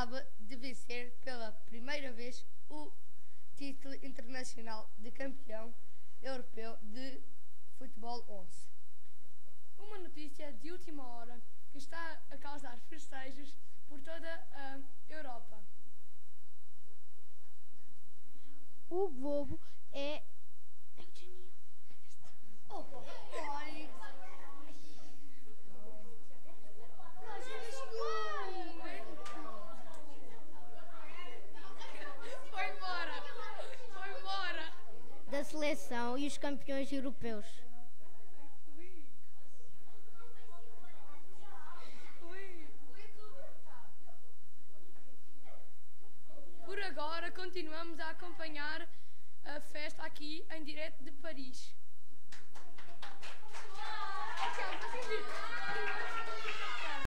acaba de vencer pela primeira vez o título internacional de campeão europeu de futebol 11. Uma notícia de última hora que está a causar festejos por toda a Europa. O bobo é o genial. Foi embora. Da seleção e os campeões europeus. Por agora continuamos a acompanhar a festa aqui em direto de Paris.